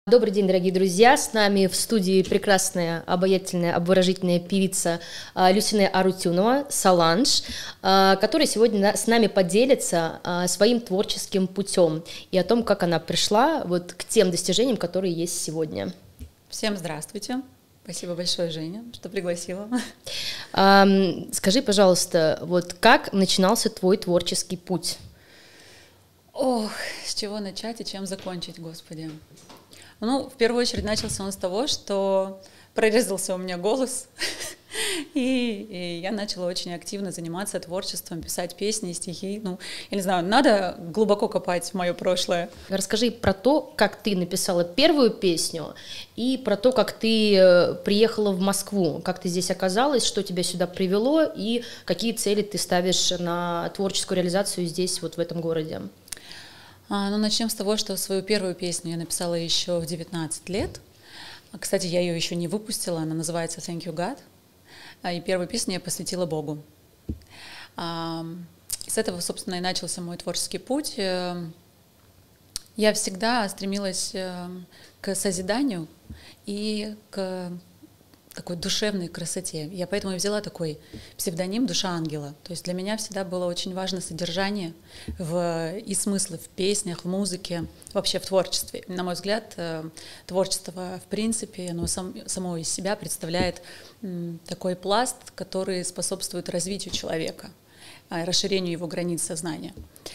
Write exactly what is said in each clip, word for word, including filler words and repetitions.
Добрый день, дорогие друзья! С нами в студии прекрасная, обаятельная, обворожительная певица Люсине Арутюнова, Соланж, которая сегодня с нами поделится своим творческим путем и о том, как она пришла вот к тем достижениям, которые есть сегодня. Всем здравствуйте! Спасибо большое, Женя, что пригласила. Скажи, пожалуйста, вот как начинался твой творческий путь? Ох, с чего начать и чем закончить, Господи. Ну, в первую очередь начался он с того, что прорезался у меня голос, и, и я начала очень активно заниматься творчеством, писать песни, стихи. Ну, я не знаю, надо глубоко копать в мое прошлое. Расскажи про то, как ты написала первую песню, и про то, как ты приехала в Москву, как ты здесь оказалась, что тебя сюда привело, и какие цели ты ставишь на творческую реализацию здесь, вот в этом городе. А, ну, начнем с того, что свою первую песню я написала еще в девятнадцать лет. Кстати, я ее еще не выпустила, она называется «Thank you, God». И первую песню я посвятила Богу. А, с этого, собственно, и начался мой творческий путь. Я всегда стремилась к созиданию и к такой душевной красоте. Я поэтому и взяла такой псевдоним «Душа ангела». То есть для меня всегда было очень важно содержание в, и смыслы в песнях, в музыке, вообще в творчестве. На мой взгляд, творчество, в принципе, оно сам, само из себя представляет такой пласт, который способствует развитию человека, расширению его границ сознания.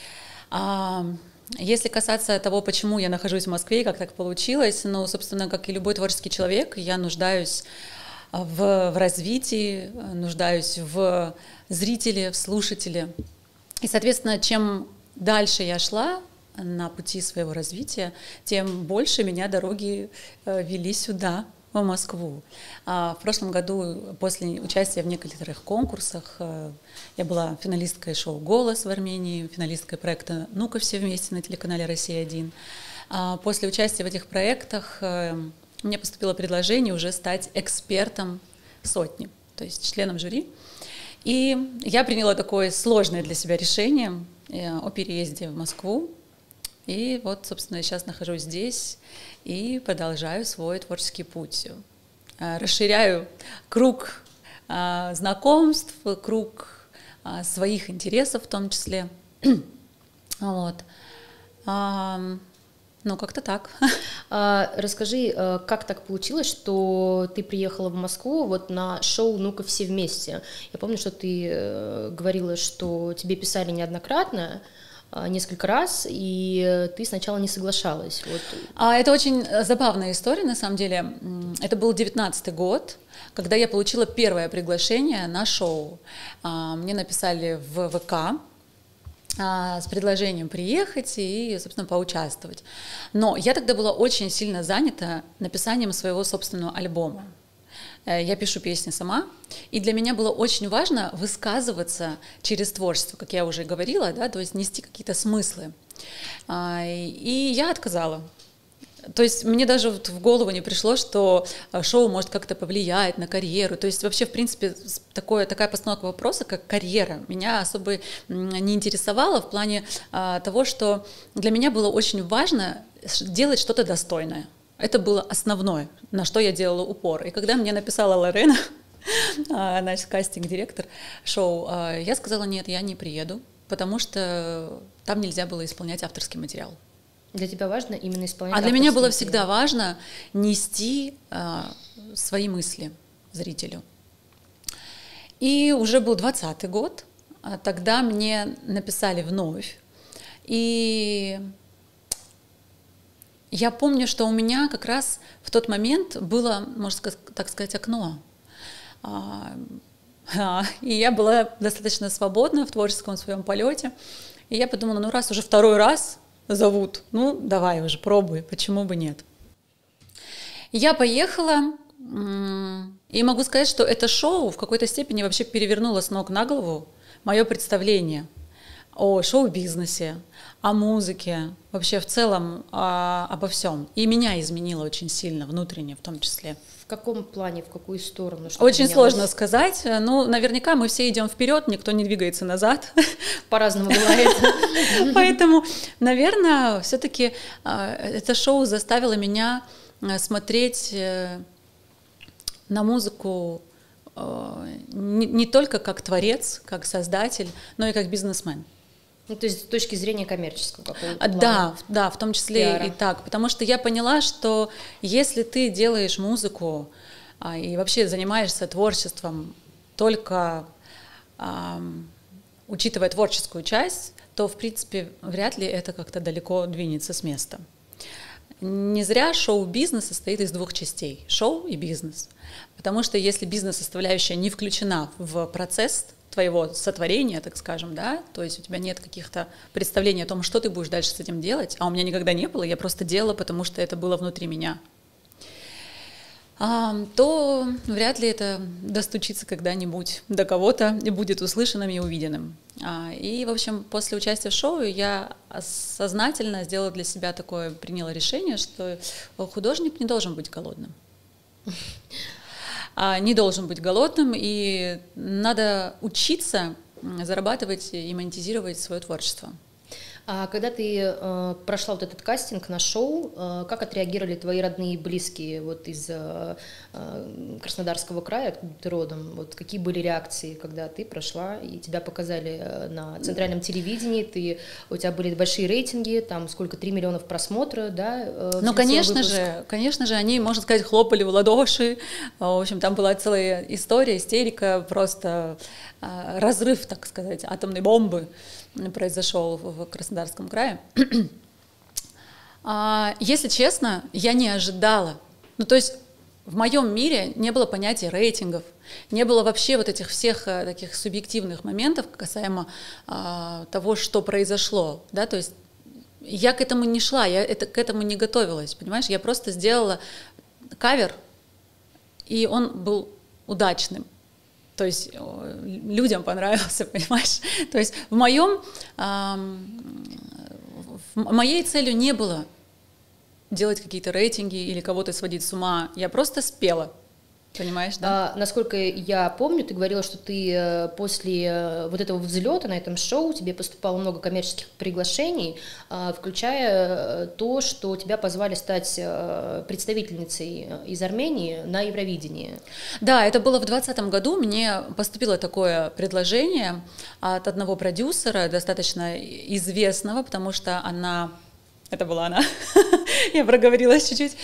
Если касаться того, почему я нахожусь в Москве и как так получилось, ну, собственно, как и любой творческий человек, я нуждаюсь в, в развитии, нуждаюсь в зрителе, в слушателе. И, соответственно, чем дальше я шла на пути своего развития, тем больше меня дороги вели сюда, в Москву. В прошлом году, после участия в некоторых конкурсах, я была финалисткой шоу «Голос» в Армении, финалисткой проекта «Ну-ка все вместе» на телеканале «Россия один». После участия в этих проектах мне поступило предложение уже стать экспертом сотни, то есть членом жюри. И я приняла такое сложное для себя решение о переезде в Москву. И вот, собственно, я сейчас нахожусь здесь и продолжаю свой творческий путь. Расширяю круг знакомств, круг своих интересов в том числе. Вот. Ну, как-то так. А, расскажи, как так получилось, что ты приехала в Москву вот на шоу «Ну-ка все вместе». Я помню, что ты говорила, что тебе писали неоднократно, несколько раз, и ты сначала не соглашалась. Вот. А, это очень забавная история, на самом деле. Это был девятнадцатый год, когда я получила первое приглашение на шоу. Мне написали в ВК с предложением приехать и, собственно, поучаствовать. Но я тогда была очень сильно занята написанием своего собственного альбома. Я пишу песни сама, и для меня было очень важно высказываться через творчество, как я уже говорила, да, то есть нести какие-то смыслы. И я отказала. То есть мне даже вот в голову не пришло, что шоу может как-то повлиять на карьеру. То есть вообще, в принципе, такое, такая постановка вопроса, как карьера, меня особо не интересовала в плане того, что для меня было очень важно делать что-то достойное. Это было основное, на что я делала упор. И когда мне написала Лорена, значит, кастинг-директор шоу, я сказала: нет, я не приеду, потому что там нельзя было исполнять авторский материал. Для тебя важно именно исполнять А для меня было материал? всегда важно нести свои мысли зрителю. И уже был двадцатый год, тогда мне написали вновь, и я помню, что у меня как раз в тот момент было, можно так сказать, окно. И я была достаточно свободна в творческом своем полете. И я подумала, ну раз уже второй раз зовут, ну давай уже, пробуй, почему бы нет. И я поехала, и могу сказать, что это шоу в какой-то степени вообще перевернуло с ног на голову мое представление о шоу-бизнесе, о музыке, вообще в целом о, обо всем. И меня изменило очень сильно, внутренне в том числе. В каком плане, в какую сторону? Очень сложно сказать. Ну, наверняка мы все идем вперед, никто не двигается назад. По-разному бывает. Поэтому, наверное, все-таки это шоу заставило меня смотреть на музыку не, не только как творец, как создатель, но и как бизнесмен. Ну, то есть с точки зрения коммерческого какого-то плана. Да, да, в том числе пиара. И так, потому что я поняла, что если ты делаешь музыку а, и вообще занимаешься творчеством только а, учитывая творческую часть, то, в принципе, вряд ли это как-то далеко двинется с места. Не зря шоу-бизнес состоит из двух частей – шоу и бизнес. Потому что если бизнес-составляющая не включена в процесс твоего сотворения, так скажем, да, то есть у тебя нет каких-то представлений о том, что ты будешь дальше с этим делать, а у меня никогда не было, я просто делала, потому что это было внутри меня, то вряд ли это достучится когда-нибудь до кого-то и будет услышанным и увиденным. И, в общем, после участия в шоу я сознательно сделала для себя такое, приняла решение, что художник не должен быть голодным. Не должен быть голодным, и надо учиться зарабатывать и монетизировать свое творчество. А когда ты э, прошла вот этот кастинг на шоу, э, как отреагировали твои родные и близкие вот из э, э, Краснодарского края, откуда ты родом? Вот какие были реакции, когда ты прошла и тебя показали на центральном телевидении? Ты, у тебя были большие рейтинги, там сколько, три миллионов просмотров, да? Э, ну, конечно же, конечно же, они, можно сказать, хлопали в ладоши. В общем, там была целая история, истерика, просто э, разрыв, так сказать, атомной бомбы произошел в Краснодарском крае. Если честно, я не ожидала. Ну, то есть в моем мире не было понятия рейтингов, не было вообще вот этих всех таких субъективных моментов касаемо а, того, что произошло. Да? То есть я к этому не шла, я это, к этому не готовилась, понимаешь? Я просто сделала кавер, и он был удачным. То есть людям понравился, понимаешь? То есть в моем, в моей целью не было делать какие-то рейтинги или кого-то сводить с ума. Я просто спела. Понимаешь, да? А, насколько я помню, ты говорила, что ты после вот этого взлета на этом шоу тебе поступало много коммерческих приглашений, включая то, что тебя позвали стать представительницей из Армении на Евровидении. Да, это было в двадцатом году. Мне поступило такое предложение от одного продюсера, достаточно известного, потому что она... Это была она. Я проговорилась чуть-чуть.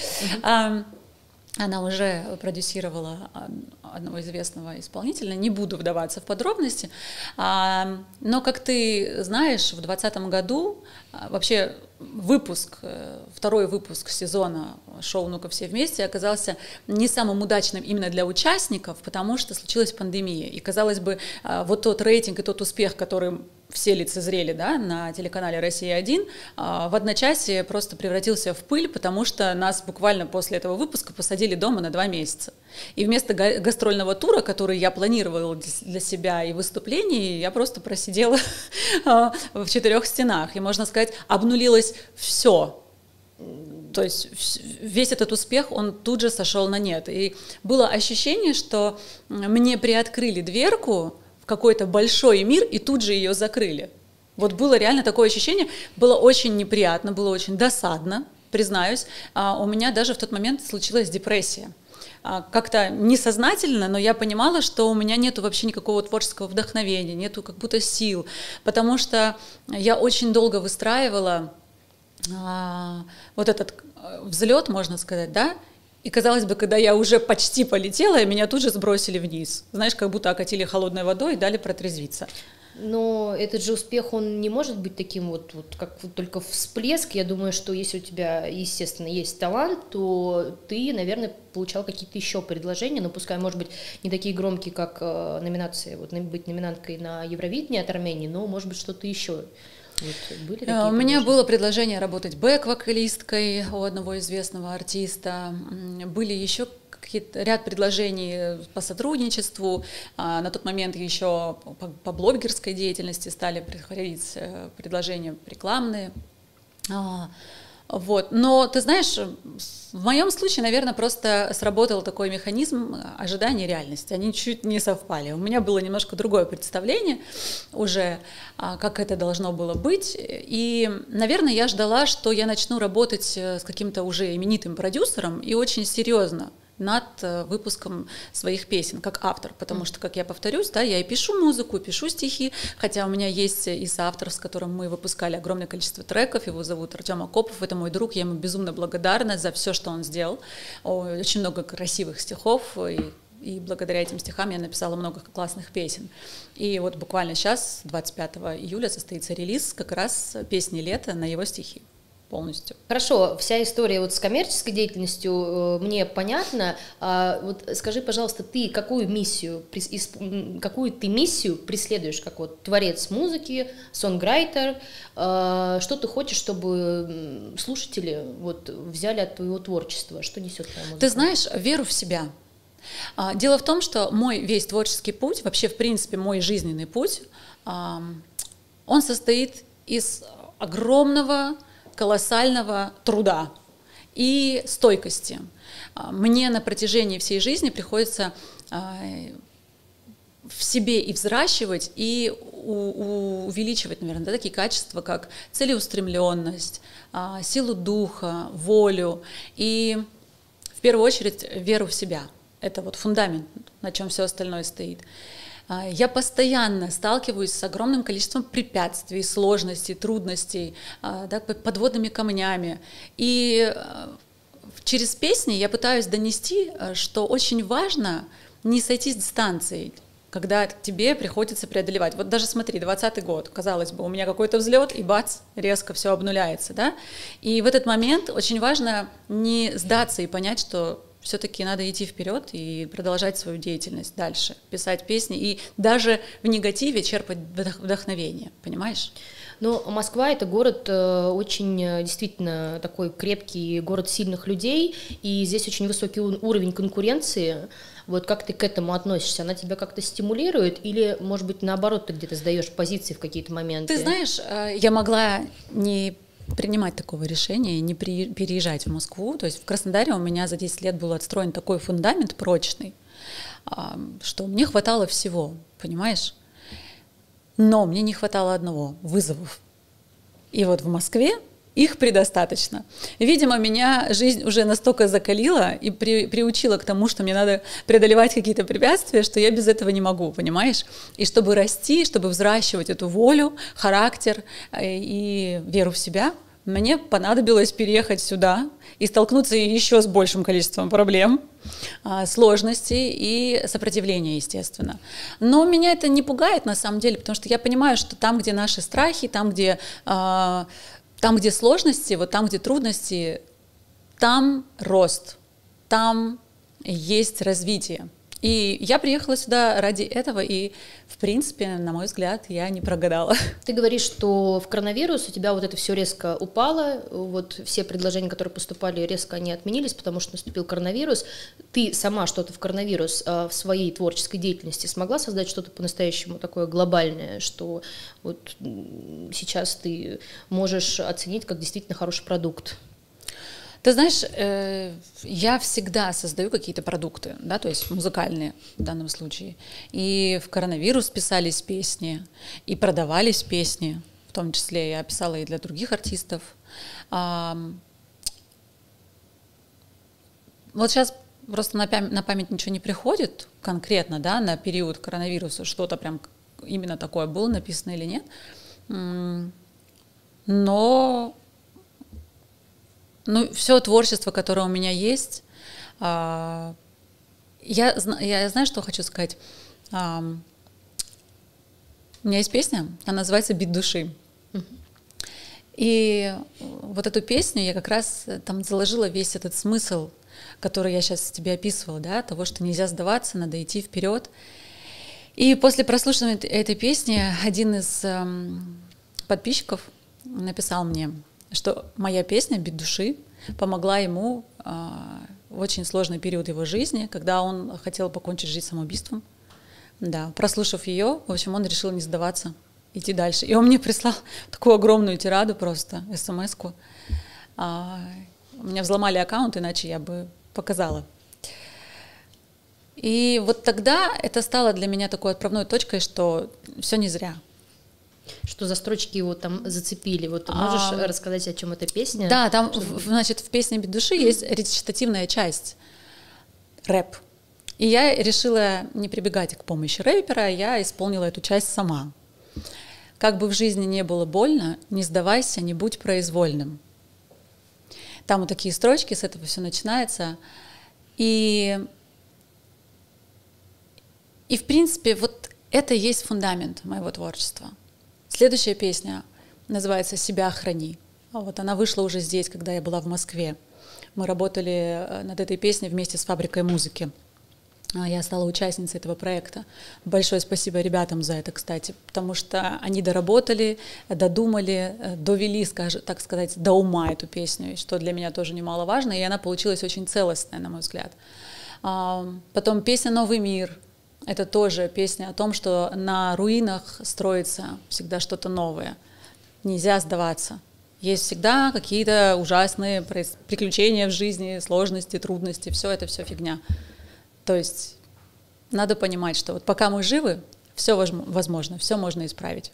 Она уже продюсировала одного известного исполнителя, не буду вдаваться в подробности, но, как ты знаешь, в двадцатом году вообще выпуск, второй выпуск сезона шоу «Ну-ка все вместе» оказался не самым удачным именно для участников, потому что случилась пандемия, и, казалось бы, вот тот рейтинг и тот успех, который все лицезрели, да, на телеканале «Россия один», в одночасье просто превратился в пыль, потому что нас буквально после этого выпуска посадили дома на два месяца. И вместо гастрольного тура, который я планировала для себя и выступлений, я просто просидела в четырех стенах. И, можно сказать, обнулилось все. То есть весь этот успех, он тут же сошел на нет. И было ощущение, что мне приоткрыли дверку в какой-то большой мир и тут же ее закрыли. Вот было реально такое ощущение, было очень неприятно, было очень досадно, признаюсь. У меня даже в тот момент случилась депрессия. Как-то несознательно, но я понимала, что у меня нету вообще никакого творческого вдохновения, нету как будто сил, потому что я очень долго выстраивала а, вот этот взлет, можно сказать, да, и, казалось бы, когда я уже почти полетела, меня тут же сбросили вниз. Знаешь, как будто окатили холодной водой и дали протрезвиться. Но этот же успех, он не может быть таким вот, вот как вот только всплеск. Я думаю, что если у тебя, естественно, есть талант, то ты, наверное, получал какие-то еще предложения, но пускай, может быть, не такие громкие, как э, номинации, вот быть номинанткой на Евровидении от Армении, но, может быть, что-то еще. Вот, были такие у меня было предложение работать бэк-вокалисткой у одного известного артиста, были еще ряд предложений по сотрудничеству, на тот момент еще по блогерской деятельности стали приходить предложения рекламные. Вот. Но ты знаешь, в моем случае, наверное, просто сработал такой механизм ожидания реальности. Они чуть не совпали. У меня было немножко другое представление уже, как это должно было быть. И, наверное, я ждала, что я начну работать с каким-то уже именитым продюсером и очень серьезно над выпуском своих песен, как автор, потому что, как я повторюсь, да, я и пишу музыку, пишу стихи, хотя у меня есть и соавтор, с которым мы выпускали огромное количество треков, его зовут Артем Акопов, это мой друг, я ему безумно благодарна за все, что он сделал, очень много красивых стихов, и, и благодаря этим стихам я написала много классных песен. И вот буквально сейчас, двадцать пятого июля, состоится релиз как раз песни «Лето» на его стихи. Полностью. Хорошо, вся история вот с коммерческой деятельностью э, мне понятна. А, вот скажи, пожалуйста, ты какую миссию, какую ты миссию преследуешь как вот творец музыки, сонграйтер? Э, что ты хочешь, чтобы слушатели вот взяли от твоего творчества? Что несет твоя музыка? Ты знаешь, веру в себя. Дело в том, что мой весь творческий путь, вообще в принципе мой жизненный путь, он состоит из огромного колоссального труда и стойкости. Мне на протяжении всей жизни приходится в себе и взращивать, и увеличивать, наверное, да, такие качества, как целеустремленность, силу духа, волю и, в первую очередь, веру в себя. Это вот фундамент, на чем все остальное стоит. Я постоянно сталкиваюсь с огромным количеством препятствий, сложностей, трудностей, да, подводными камнями. И через песни я пытаюсь донести, что очень важно не сойти с дистанции, когда тебе приходится преодолевать. Вот даже смотри, двадцатый год, казалось бы, у меня какой-то взлет, и бац, резко все обнуляется. Да? И в этот момент очень важно не сдаться и понять, что все-таки надо идти вперед и продолжать свою деятельность дальше, писать песни и даже в негативе черпать вдохновение, понимаешь? Но Москва — это город очень действительно такой крепкий, город сильных людей, и здесь очень высокий уровень конкуренции. Вот как ты к этому относишься? Она тебя как-то стимулирует или, может быть, наоборот, ты где-то сдаешь позиции в какие-то моменты? Ты знаешь, я могла не принимать такого решения, не при, переезжать в Москву. То есть в Краснодаре у меня за десять лет был отстроен такой фундамент прочный, что мне хватало всего, понимаешь? Но мне не хватало одного — вызовов. И вот в Москве их предостаточно. Видимо, меня жизнь уже настолько закалила и при, приучила к тому, что мне надо преодолевать какие-то препятствия, что я без этого не могу, понимаешь? И чтобы расти, чтобы взращивать эту волю, характер и веру в себя, мне понадобилось переехать сюда и столкнуться еще с большим количеством проблем, сложностей и сопротивления, естественно. Но меня это не пугает на самом деле, потому что я понимаю, что там, где наши страхи, там, где... Там, где сложности, вот там, где трудности, там рост, там есть развитие. И я приехала сюда ради этого, и, в принципе, на мой взгляд, я не прогадала. Ты говоришь, что в коронавирус у тебя вот это все резко упало, вот все предложения, которые поступали, резко они отменились, потому что наступил коронавирус. Ты сама что-то в коронавирус в своей творческой деятельности смогла создать что-то по-настоящему такое глобальное, что вот сейчас ты можешь оценить как действительно хороший продукт? Ты знаешь, я всегда создаю какие-то продукты, да, то есть музыкальные в данном случае. И в коронавирус писались песни, и продавались песни, в том числе я писала и для других артистов. Вот сейчас просто на память, на память ничего не приходит конкретно, да, на период коронавируса, что-то прям именно такое было написано или нет. Но... Ну, все творчество, которое у меня есть, я, я знаю, что хочу сказать. У меня есть песня, она называется «Бит души». Uh-huh. И вот эту песню я как раз там заложила весь этот смысл, который я сейчас тебе описывала, да, того, что нельзя сдаваться, надо идти вперед. И после прослушивания этой песни один из подписчиков написал мне, что моя песня «Бит души» помогла ему э, в очень сложный период его жизни, когда он хотел покончить жизнь самоубийством. Да, прослушав ее, в общем, он решил не сдаваться, идти дальше. И он мне прислал такую огромную тираду просто, смс-ку, А, у меня взломали аккаунт, иначе я бы показала. И вот тогда это стало для меня такой отправной точкой, что все не зря. Что за строчки его там зацепили? Вот ты можешь а, рассказать, о чем эта песня? Да, там, в, значит, в песне «Без души» есть речитативная часть, рэп. И я решила не прибегать к помощи рэпера, я исполнила эту часть сама. Как бы в жизни не было больно, не сдавайся, не будь произвольным. Там вот такие строчки, с этого все начинается. И, и в принципе, вот это и есть фундамент моего творчества. Следующая песня называется «Себя храни». Вот она вышла уже здесь, когда я была в Москве. Мы работали над этой песней вместе с «Фабрикой музыки». Я стала участницей этого проекта. Большое спасибо ребятам за это, кстати, потому что они доработали, додумали, довели, так сказать, до ума эту песню, что для меня тоже немаловажно, и она получилась очень целостная, на мой взгляд. Потом песня «Новый мир». Это тоже песня о том, что на руинах строится всегда что-то новое. Нельзя сдаваться. Есть всегда какие-то ужасные приключения в жизни, сложности, трудности. Все это все фигня. То есть надо понимать, что вот пока мы живы, все возможно, все можно исправить.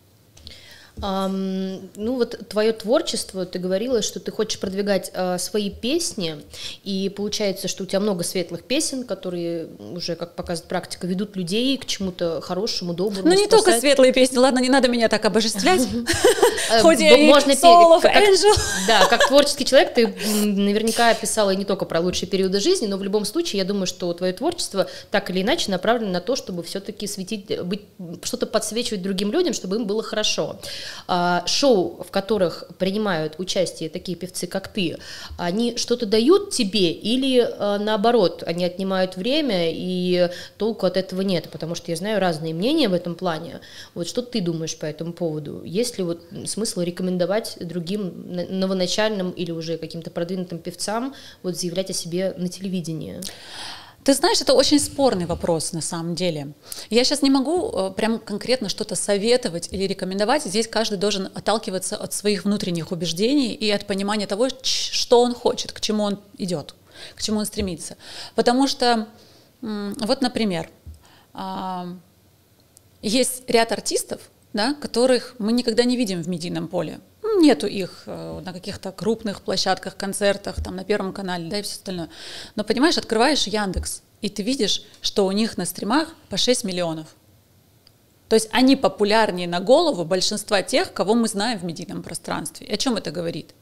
Um, ну вот твое творчество, ты говорила, что ты хочешь продвигать uh, свои песни, и получается, что у тебя много светлых песен, которые уже, как показывает практика, ведут людей к чему-то хорошему, доброму. Ну не только светлые песни, ладно, не надо меня так обожествлять, хоть я и Soul of Angel. Да, как творческий человек ты наверняка писала не только про лучшие периоды жизни, но в любом случае, я думаю, что твое творчество так или иначе направлено на то, чтобы все-таки светить, быть, что-то подсвечивать другим людям, чтобы им было хорошо. Шоу, в которых принимают участие такие певцы, как ты, они что-то дают тебе или наоборот, они отнимают время и толку от этого нет? Потому что я знаю разные мнения в этом плане. Вот что ты думаешь по этому поводу? Есть ли вот смысл рекомендовать другим новоначальным или уже каким-то продвинутым певцам вот заявлять о себе на телевидении? Ты знаешь, это очень спорный вопрос на самом деле. Я сейчас не могу э, прям конкретно что-то советовать или рекомендовать. Здесь каждый должен отталкиваться от своих внутренних убеждений и от понимания того, что он хочет, к чему он идет, к чему он стремится. Потому что, э, вот, например, э, есть ряд артистов, да, которых мы никогда не видим в медийном поле. Нету их на каких-то крупных площадках, концертах, там на Первом канале, да, и все остальное. Но, понимаешь, открываешь Яндекс, и ты видишь, что у них на стримах по шесть миллионов. То есть они популярнее на голову большинства тех, кого мы знаем в медийном пространстве. И о чем это говорит?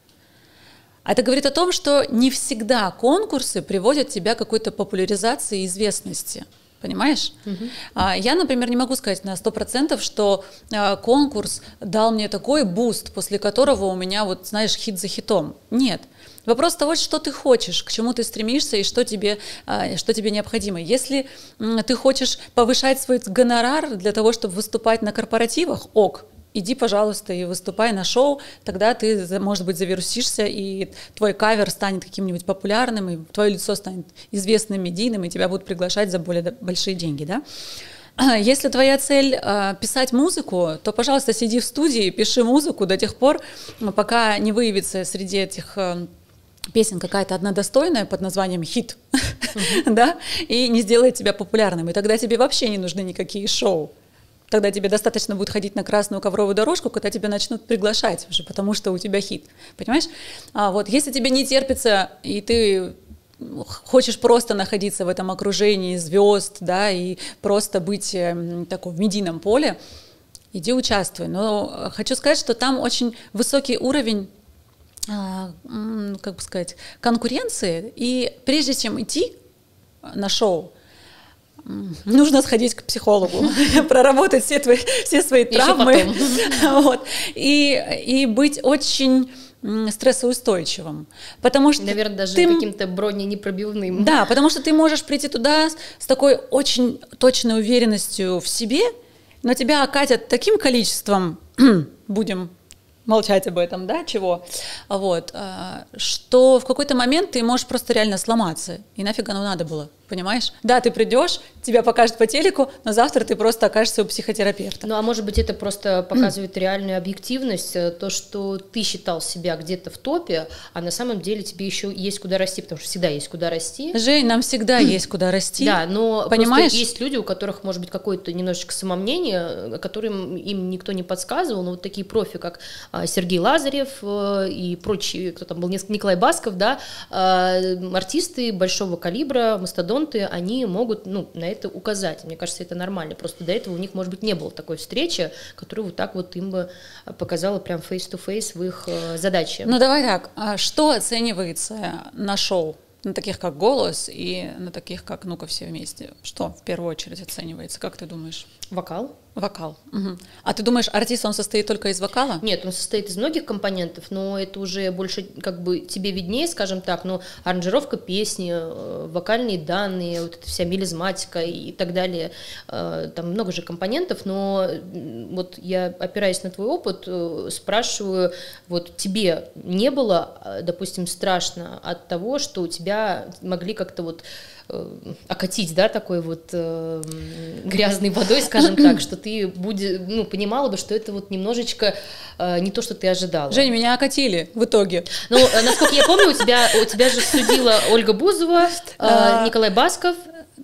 Это говорит о том, что не всегда конкурсы приводят тебя к какой-то популяризации и известности. Понимаешь? Uh-huh. Я, например, не могу сказать на сто процентов, что конкурс дал мне такой буст, после которого у меня, вот, знаешь, хит за хитом. Нет. Вопрос того, что ты хочешь, к чему ты стремишься и что тебе, что тебе необходимо. Если ты хочешь повышать свой гонорар для того, чтобы выступать на корпоративах, ок. Иди, пожалуйста, и выступай на шоу, тогда ты, может быть, завирусишься, и твой кавер станет каким-нибудь популярным, и твое лицо станет известным, медийным, и тебя будут приглашать за более большие деньги, да? Если твоя цель э, писать музыку, то, пожалуйста, сиди в студии, пиши музыку до тех пор, пока не выявится среди этих э, песен какая-то одна достойная под названием «хит», uh-huh. да? И не сделает тебя популярным, и тогда тебе вообще не нужны никакие шоу. Тогда тебе достаточно будет ходить на красную ковровую дорожку, когда тебя начнут приглашать уже, потому что у тебя хит, понимаешь? А вот если тебе не терпится, и ты хочешь просто находиться в этом окружении звезд, да, и просто быть э, такой в медийном поле, иди участвуй. Но хочу сказать, что там очень высокий уровень, э, как бы сказать, конкуренции, и прежде чем идти на шоу, нужно сходить к психологу, проработать все, твои, все свои травмы вот, и, и быть очень стрессоустойчивым. Потому что наверное, даже ты, каким-то броненепробивным. Да, потому что ты можешь прийти туда с такой очень точной уверенностью в себе, но тебя окатят таким количеством, будем молчать об этом, да, чего, вот, что в какой-то момент ты можешь просто реально сломаться, и нафиг оно надо было, понимаешь? Да, ты придешь, тебя покажут по телеку, но завтра ты просто окажешься у психотерапевта. Ну, а может быть, это просто показывает реальную объективность, то, что ты считал себя где-то в топе, а на самом деле тебе еще есть куда расти, потому что всегда есть куда расти. Жень, нам всегда есть куда расти. Да, но понимаешь? Есть люди, у которых, может быть, какое-то немножечко самомнение, которым им никто не подсказывал, но вот такие профи, как Сергей Лазарев и прочие, кто там был, Николай Басков, да, артисты большого калибра, мастодонты, они могут, ну, на это указать. Мне кажется, это нормально. Просто до этого у них, может быть, не было такой встречи, которая вот так вот им бы показала прям face-to-face в их задаче. Ну, давай так, что оценивается на шоу? На таких, как «Голос», и на таких, как «Ну-ка все вместе». Что в первую очередь оценивается, как ты думаешь? Вокал. Вокал. Угу. А ты думаешь, артист, он состоит только из вокала? Нет, он состоит из многих компонентов, но это уже больше как бы тебе виднее, скажем так, но аранжировка песни, вокальные данные, вот эта вся мелизматика и так далее, там много же компонентов, но вот я, опираясь на твой опыт, спрашиваю, вот тебе не было, допустим, страшно от того, что у тебя могли как-то вот окатить, да, такой вот э, грязной водой, скажем так, что ты будешь, ну, понимала бы, что это вот немножечко э, не то, что ты ожидала. Жень, меня окатили в итоге. Ну, насколько я помню, у тебя, у тебя же судила Ольга Бузова, э, Николай Басков,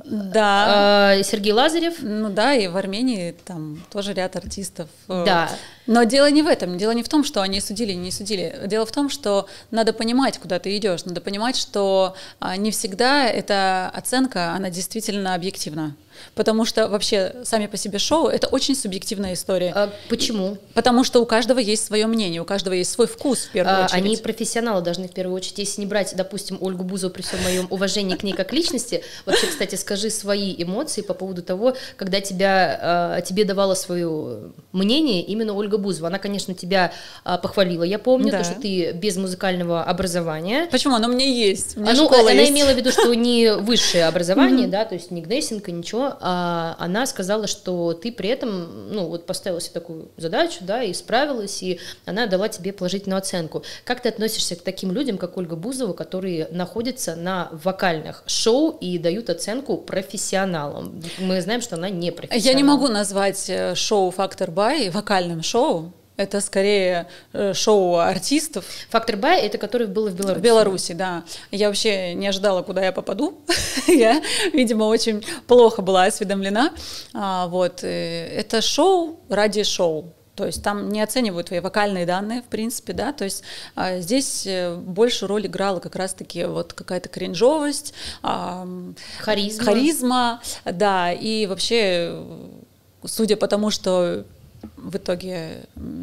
да. э, Сергей Лазарев. Ну да, и в Армении там тоже ряд артистов. Да. Но дело не в этом, дело не в том, что они судили, не судили. Дело в том, что надо понимать, куда ты идешь, надо понимать, что не всегда эта оценка, она действительно объективна. Потому что вообще сами по себе шоу — это очень субъективная история. А почему? Потому что у каждого есть свое мнение, у каждого есть свой вкус в первую а, очередь. Они профессионалы должны в первую очередь, если не брать, допустим, Ольгу Бузову, при всем моем уважении к ней как личности. Вообще, кстати, скажи свои эмоции по поводу того, когда тебя, тебе давала свое мнение именно Ольга Бузова. Она, конечно, тебя похвалила, я помню, да. то, что ты без музыкального образования. Почему? Оно у меня есть. У меня а, ну, школа она есть. имела в виду, что не высшее образование, да, то есть не Гнессенко, ничего. А она сказала, что ты при этом, ну, вот поставила себе такую задачу, да, и справилась, и она дала тебе положительную оценку. Как ты относишься к таким людям, как Ольга Бузова, которые находятся на вокальных шоу и дают оценку профессионалам? Мы знаем, что она не профессионал. Я не могу назвать шоу «Фактор Бай» вокальным шоу. Это скорее шоу артистов. «Фактор Бай» — это который было в Беларуси. В Беларуси, да. Я вообще не ожидала, куда я попаду. Я, видимо, очень плохо была осведомлена. Вот. Это шоу ради шоу. То есть там не оценивают твои вокальные данные, в принципе, да, то есть а, здесь больше роль играла как раз-таки вот какая-то кринжовость, а, харизма. харизма, да, и вообще, судя по тому, что в итоге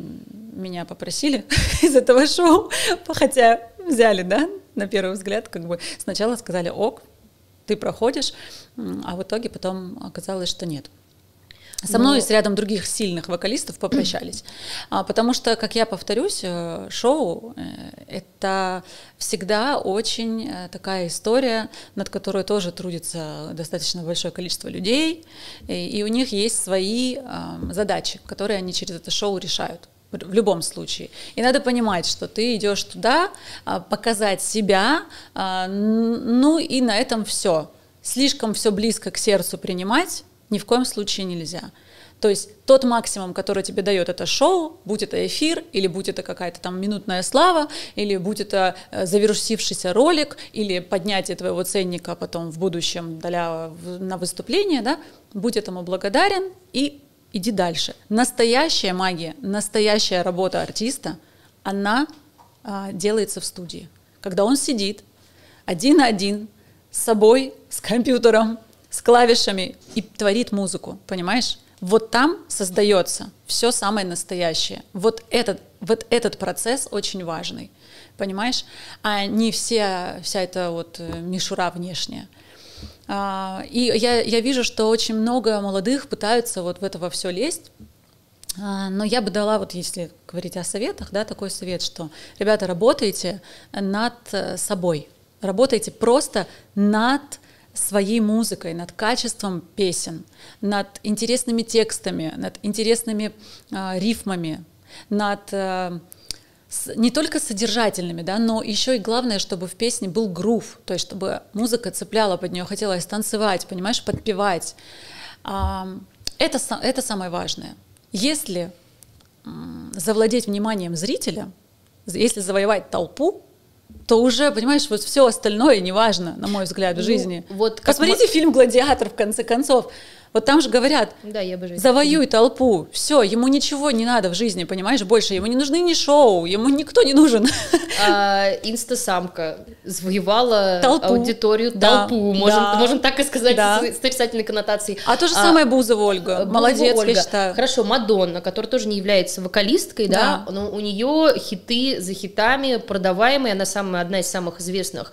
меня попросили из этого шоу, хотя взяли, да, на первый взгляд, как бы сначала сказали ок, ты проходишь, а в итоге потом оказалось, что нет. Со мной Но... и с рядом других сильных вокалистов попрощались. А, потому что, как я повторюсь, шоу — это всегда очень такая история, над которой тоже трудится достаточно большое количество людей, и, и у них есть свои а, задачи, которые они через это шоу решают. В любом случае. И надо понимать, что ты идешь туда а, показать себя, а, ну и на этом все. Слишком все близко к сердцу принимать ни в коем случае нельзя. То есть тот максимум, который тебе дает это шоу, будь это эфир, или будь это какая-то там минутная слава, или будь это завершившийся ролик, или поднятие твоего ценника потом в будущем для, на выступление, да, будь этому благодарен и иди дальше. Настоящая магия, настоящая работа артиста, она а, делается в студии. Когда он сидит один на один с собой, с компьютером, с клавишами и творит музыку, понимаешь? Вот там создается все самое настоящее. Вот этот, вот этот процесс очень важный, понимаешь? А не все, вся эта вот мишура внешняя. И я, я вижу, что очень много молодых пытаются вот в это во все лезть. Но я бы дала, вот если говорить о советах, да, такой совет, что, ребята, работайте над собой, работайте просто над своей музыкой, над качеством песен, над интересными текстами, над интересными э, рифмами, над э, не только содержательными, да, но еще и главное, чтобы в песне был грув, то есть чтобы музыка цепляла под нее, хотелось танцевать, понимаешь, подпевать. Это, это самое важное. Если завладеть вниманием зрителя, если завоевать толпу, то уже, понимаешь, вот все остальное неважно, на мой взгляд, в жизни. Ну, вот посмотрите мо... фильм «Гладиатор», в конце концов. Вот там же говорят, да, я завоюй толпу, все, ему ничего не надо в жизни, понимаешь, больше, ему не нужны ни шоу, ему никто не нужен. А, инстасамка завоевала толпу. Аудиторию, да, толпу, можем, да, можем так и сказать, да. с отрицательной коннотацией. А то же самое а, Бузова Ольга, Бузова молодец, Ольга. Я считаю. Хорошо, Мадонна, которая тоже не является вокалисткой, да, да, но у нее хиты за хитами, продаваемые, она самая, одна из самых известных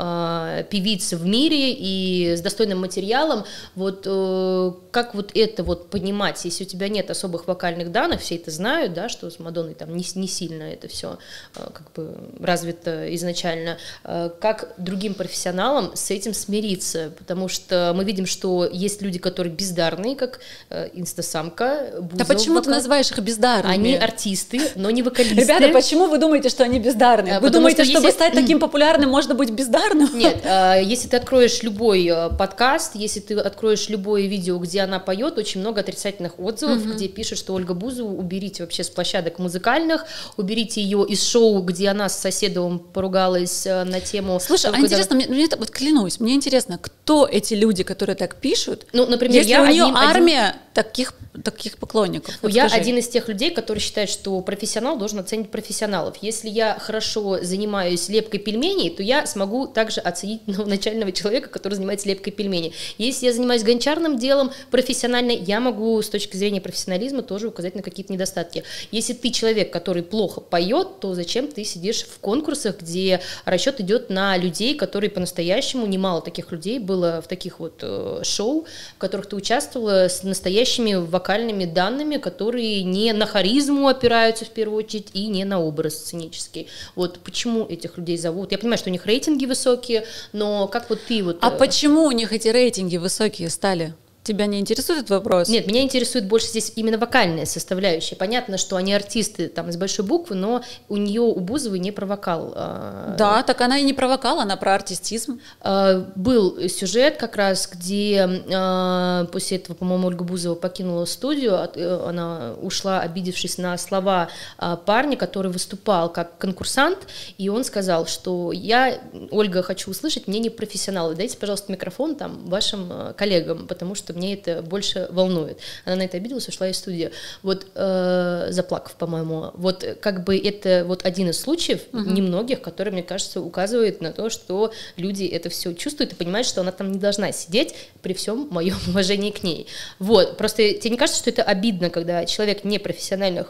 э, певиц в мире и с достойным материалом, вот э, как вот это вот понимать, если у тебя нет особых вокальных данных, все это знают, да, что с Мадонной там не, не сильно это все э, как бы развито изначально, э, как другим профессионалам с этим смириться, потому что мы видим, что есть люди, которые бездарные, как э, инстасамка, Бузова. Да почему ты называешь их бездарными? Они артисты, но не вокалисты. Ребята, почему вы думаете, что они бездарные? Вы Потому думаете, что чтобы если... стать таким популярным, можно быть бездарным? Нет, э, если ты откроешь любой подкаст, если ты откроешь любое видео, где она поет, очень много отрицательных отзывов, mm-hmm. где пишут, что Ольга Бузова уберите вообще с площадок музыкальных, уберите ее из шоу, где она с Соседовым поругалась на тему... Слушай, а интересно, мне, мне вот клянусь, мне интересно, кто эти люди, которые так пишут? Ну, например, если я у нее один, армия один... таких, таких поклонников. Вот я скажи. Один из тех людей, которые считают, что профессионал должен оценить профессионалов. Если я хорошо занимаюсь лепкой пельменей, то я смогу также оценить ну, начального человека, который занимается лепкой пельменей. Если я занимаюсь гончарным делом профессионально, я могу с точки зрения профессионализма тоже указать на какие-то недостатки. Если ты человек, который плохо поет, то зачем ты сидишь в конкурсах, где расчет идет на людей, которые по-настоящему, немало таких людей было в таких вот э, шоу, в которых ты участвовала с настоящими вокальными данными, которые не на харизму опираются в первую очередь и не на образ сценический. Вот почему этих людей зовут? Я понимаю, что у них рейтинги высокие, но как вот ты вот... А э... почему у них эти рейтинги высокие стали? Тебя не интересует этот вопрос? Нет, меня интересует больше здесь именно вокальная составляющая. Понятно, что они артисты там из большой буквы, но у нее, у Бузовой не про вокал. Да, так она и не про вокал, она про артистизм. Был сюжет как раз, где после этого, по-моему, Ольга Бузова покинула студию, она ушла, обидевшись на слова парня, который выступал как конкурсант, и он сказал, что я, Ольга, хочу услышать мнение профессионала, дайте, пожалуйста, микрофон там вашим коллегам, потому что мне это больше волнует. Она на это обиделась, ушла из студии. Вот, э, заплакав, по-моему. Вот как бы это вот один из случаев, uh-huh. немногих, который, мне кажется, указывает на то, что люди это все чувствуют и понимают, что она там не должна сидеть при всем моем уважении к ней. Вот. Просто тебе не кажется, что это обидно, когда человек непрофессиональных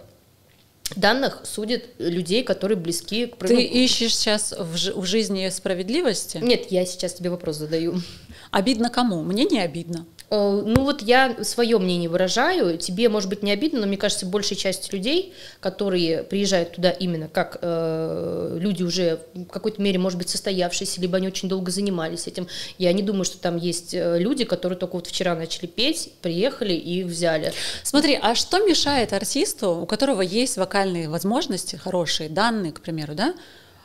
данных судит людей, которые близки к... Ты ищешь сейчас в, ж- в жизни справедливости? Нет, я сейчас тебе вопрос задаю. Обидно кому? Мне не обидно. Ну вот я свое мнение выражаю, тебе может быть не обидно, но мне кажется, большая часть людей, которые приезжают туда именно как э, люди уже в какой-то мере, может быть, состоявшиеся, либо они очень долго занимались этим, я не думаю, что там есть люди, которые только вот вчера начали петь, приехали и взяли. Смотри, а что мешает артисту, у которого есть вокальные возможности, хорошие данные, к примеру, да,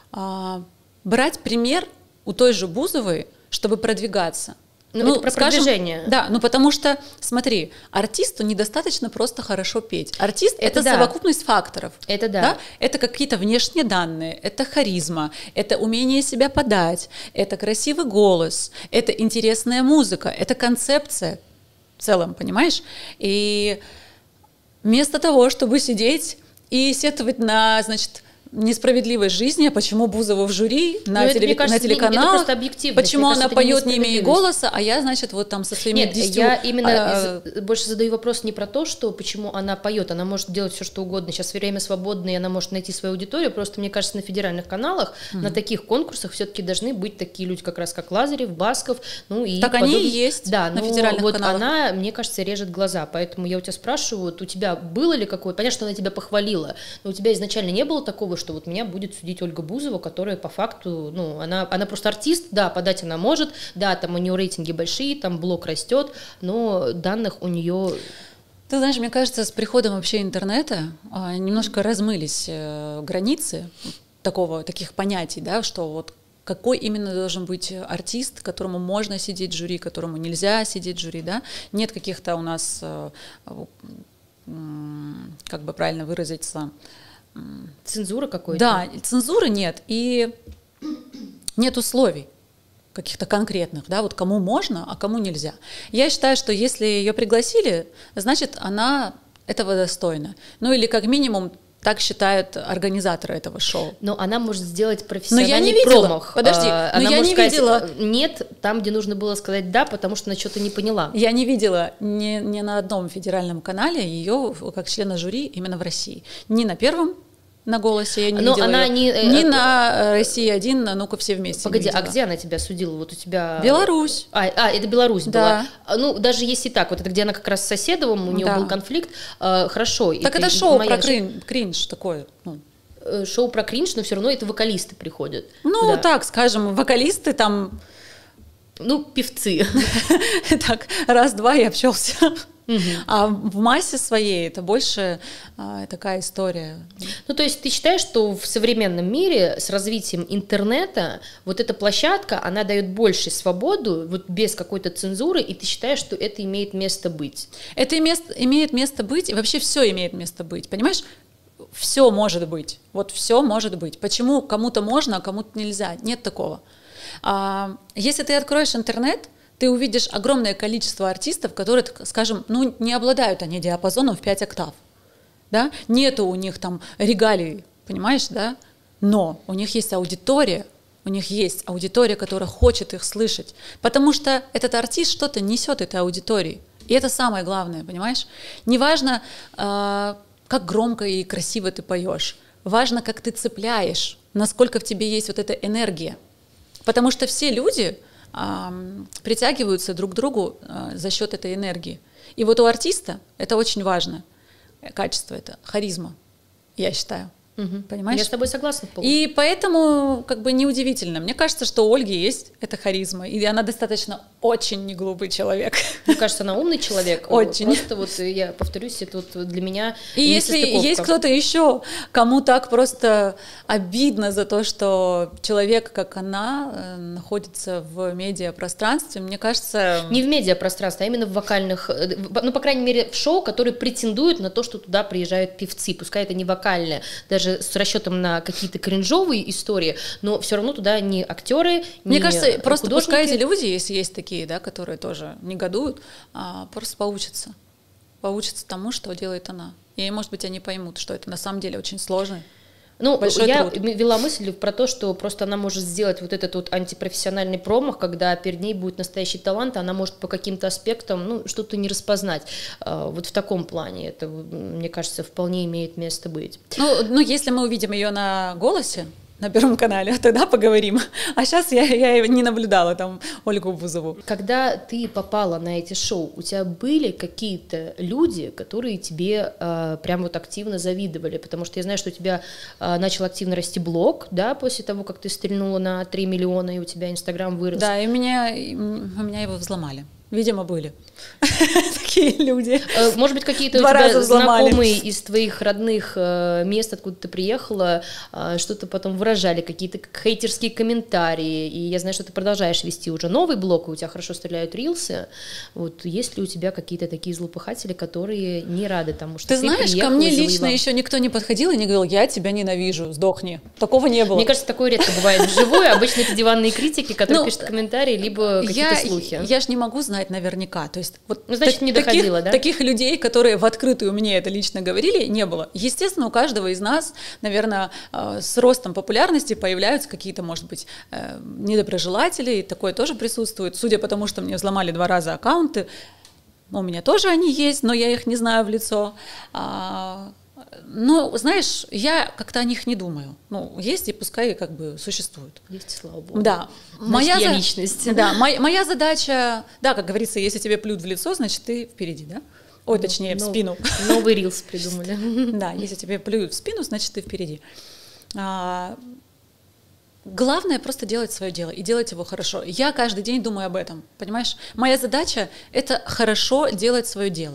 а, брать пример у той же Бузовой, чтобы продвигаться? Ну, ну, это про скажем, продвижение. Да, ну потому что, смотри, артисту недостаточно просто хорошо петь. Артист — это, это да. совокупность факторов. Это да. да. Это какие-то внешние данные, это харизма, это умение себя подать, это красивый голос, это интересная музыка, это концепция в целом, понимаешь? И вместо того, чтобы сидеть и сетовать на, значит, несправедливой жизни, а почему Бузова в жюри на, это, телев... кажется, на телеканалах, почему мне она кажется, поет, не имея голоса, а я, значит, вот там со своими Нет, десятью... я именно а... из... больше задаю вопрос не про то, что почему она поет, она может делать все, что угодно, сейчас время свободное, и она может найти свою аудиторию, просто, мне кажется, на федеральных каналах, mm-hmm. на таких конкурсах все-таки должны быть такие люди, как раз как Лазарев, Басков, ну и... Так подобные... они и есть да, на ну, федеральных вот каналах. Она, мне кажется, режет глаза, поэтому я у тебя спрашиваю, вот у тебя было ли какое-то... Понятно, что она тебя похвалила, но у тебя изначально не было такого, что вот меня будет судить Ольга Бузова, которая по факту, ну, она, она просто артист, да, подать она может, да, там у нее рейтинги большие, там блок растет, но данных у нее... Ты знаешь, мне кажется, с приходом вообще интернета а, немножко размылись э, границы такого, таких понятий, да, что вот какой именно должен быть артист, которому можно сидеть в жюри, которому нельзя сидеть в жюри, да? Нет каких-то у нас, э, э, как бы правильно выразиться, э, цензуры какой-то? Да, цензуры нет, и нет условий каких-то конкретных, да, вот кому можно, а кому нельзя. Я считаю, что если ее пригласили, значит, она этого достойна. Ну или как минимум так считают организаторы этого шоу. Но она может сделать профессиональный но я не видела. промах. Подожди, она но я может не сказать видела. Нет, там, где нужно было сказать да, потому что она что-то не поняла. Я не видела ни, ни на одном федеральном канале ее как члена жюри именно в России. Ни на Первом, на «Голосе» я не Но видела она ее. не, Ни на «России один», ну-ка все вместе. Погоди, а где она тебя судила? Вот у тебя... Беларусь. А, а это Беларусь да. была. Ну, даже если так, вот это где она как раз с Соседовым, у нее да. был конфликт, э, хорошо. Так это, это шоу моя... про крин, кринж такое, ну. Шоу про кринж, но все равно это вокалисты приходят. Ну, да. так, скажем, вокалисты там... Ну, певцы. Так, раз-два и общался. Угу. А в массе своей это больше а, такая история. Ну, то есть ты считаешь, что в современном мире с развитием интернета вот эта площадка, она дает больше свободу, вот без какой-то цензуры, и ты считаешь, что это имеет место быть? Это имеет, имеет место быть, и вообще все имеет место быть, понимаешь? Все может быть, вот все может быть. Почему кому-то можно, а кому-то нельзя? Нет такого. А, если ты откроешь интернет, ты увидишь огромное количество артистов, которые, скажем, ну, не обладают они диапазоном в пять октав. Да? Нету у них там регалий, понимаешь, да? Но у них есть аудитория, у них есть аудитория, которая хочет их слышать, потому что этот артист что-то несет этой аудитории. И это самое главное, понимаешь? Неважно, э, как громко и красиво ты поешь, важно, как ты цепляешь, насколько в тебе есть вот эта энергия. Потому что все люди э, притягиваются друг к другу э, за счет этой энергии. И вот у артиста это очень важно. Качество это, харизма, я считаю. Угу. Понимаешь? Я с тобой согласна. И поэтому как бы неудивительно. Мне кажется, что у Ольги есть эта харизма, и она достаточно очень неглупый человек. Мне кажется, она умный человек. Очень. Просто вот я повторюсь, это вот для меня и если есть кто-то еще, кому так просто обидно за то, что человек, как она, находится в медиапространстве, мне кажется... Не в медиапространстве, а именно в вокальных, ну, по крайней мере, в шоу, которые претендуют на то, что туда приезжают певцы, пускай это не вокальные, даже с расчетом на какие-то кринжовые истории, но все равно туда не актеры, не Мне кажется, просто художники. пускайте люди, если есть такие, да, которые тоже негодуют, а просто поучатся. Поучатся тому, что делает она. И, может быть, они поймут, что это на самом деле очень сложно. Ну, Большой я труд. вела мысль про то, что просто она может сделать вот этот вот антипрофессиональный промах, когда перед ней будет настоящий талант, а она может по каким-то аспектам, ну, что-то не распознать. Вот в таком плане это, мне кажется, вполне имеет место быть. Ну, ну если мы увидим ее на «Голосе», на Первом канале, тогда поговорим. А сейчас я, я не наблюдала там Ольгу Бузову. Когда ты попала на эти шоу, у тебя были какие-то люди, которые тебе э, прям вот активно завидовали? Потому что я знаю, что у тебя э, начал активно расти блог, да, после того, как ты стрельнула на три миллиона, и у тебя Инстаграм вырос. Да, и меня, и, у меня его взломали. Видимо, были такие люди. Может быть, какие-то у тебя знакомые из твоих родных мест, откуда ты приехала, что-то потом выражали, какие-то хейтерские комментарии. И я знаю, что ты продолжаешь вести уже новый блог, и у тебя хорошо стреляют рилсы. Вот есть ли у тебя какие-то такие злопыхатели, которые не рады тому, что ты, ты знаешь, ко мне лично еще никто не подходил и не говорил: я тебя ненавижу, сдохни. Такого не было. Мне кажется, такое редко бывает вживую. Обычно это диванные критики, которые пишут комментарии, либо какие-то слухи. Я ж не могу знать наверняка, то есть вот ну, значит, не доходило, таких, да? Таких людей, которые в открытую мне это лично говорили, не было. Естественно, у каждого из нас, наверное, с ростом популярности появляются какие-то, может быть, недоброжелатели, и такое тоже присутствует. Судя по тому, что мне взломали два раза аккаунты, у меня тоже они есть, но я их не знаю в лицо. Ну, знаешь, я как-то о них не думаю. Ну, есть и пускай как бы существуют. Есть, слава богу. Да. Значит, моя я за... личность. Да, моя, моя задача, да, как говорится, если тебе плюют в лицо, значит, ты впереди, да? Ой, точнее, в спину. Новый рилс придумали. Да, если тебе плюют в спину, значит, ты впереди. А, главное просто делать свое дело и делать его хорошо. Я каждый день думаю об этом, понимаешь? Моя задача – это хорошо делать свое дело.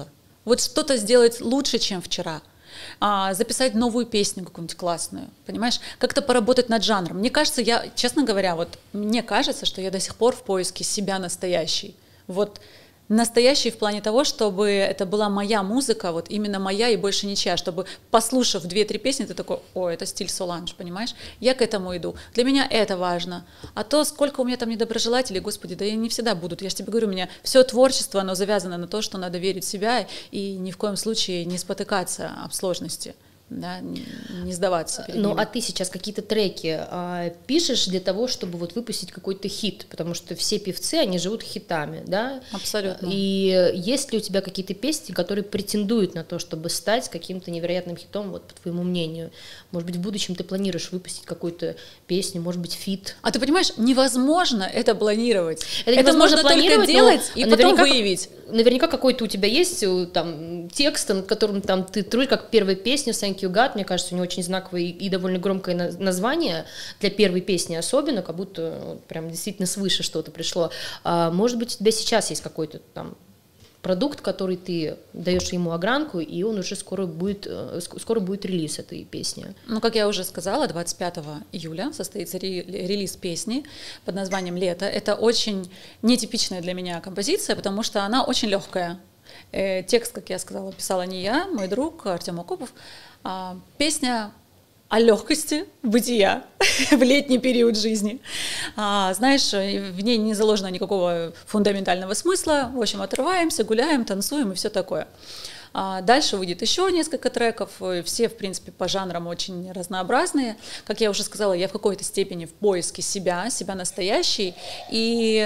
Вот что-то сделать лучше, чем вчера. А, записать новую песню какую-нибудь классную, понимаешь? Как-то поработать над жанром. Мне кажется, я, честно говоря, вот мне кажется, что я до сих пор в поиске себя настоящей. Вот настоящий в плане того, чтобы это была моя музыка, вот именно моя и больше ничья, чтобы, послушав две-три песни, ты такой: о, это стиль Solange, понимаешь? Я к этому иду. Для меня это важно. А то, сколько у меня там недоброжелателей, господи, да и не всегда будут. Я же тебе говорю, у меня все творчество, оно завязано на то, что надо верить в себя и ни в коем случае не спотыкаться об сложности. Да, не сдаваться перед Ну, ними. а ты сейчас какие-то треки а, пишешь для того, чтобы вот выпустить какой-то хит, потому что все певцы, они живут хитами, да? Абсолютно. И есть ли у тебя какие-то песни, которые претендуют на то, чтобы стать каким-то невероятным хитом, вот по твоему мнению? Может быть, в будущем ты планируешь выпустить какую-то песню, может быть, фит? А ты понимаешь, невозможно это планировать. Это, это невозможно можно планировать, только делать и потом наверняка, выявить. Наверняка какой-то у тебя есть там текст, над которым там ты трудишь, как первая песня Thank You God, мне кажется, у нее очень знаковое и довольно громкое название для первой песни особенно, как будто вот, прям действительно свыше что-то пришло. А, может быть, у тебя сейчас есть какой-то там продукт, который ты даешь ему огранку, и он уже скоро будет, скоро будет релиз этой песни. Ну, как я уже сказала, двадцать пятого июля состоится релиз песни под названием «Лето». Это очень нетипичная для меня композиция, потому что она очень легкая. Э, текст, как я сказала, писала не я, мой друг Артем Окопов. А, песня о легкости бытия в летний период жизни. А, знаешь, в ней не заложено никакого фундаментального смысла. В общем, отрываемся, гуляем, танцуем и все такое. А дальше выйдет еще несколько треков. Все, в принципе, по жанрам очень разнообразные. Как я уже сказала, я в какой-то степени в поиске себя, себя настоящей. И,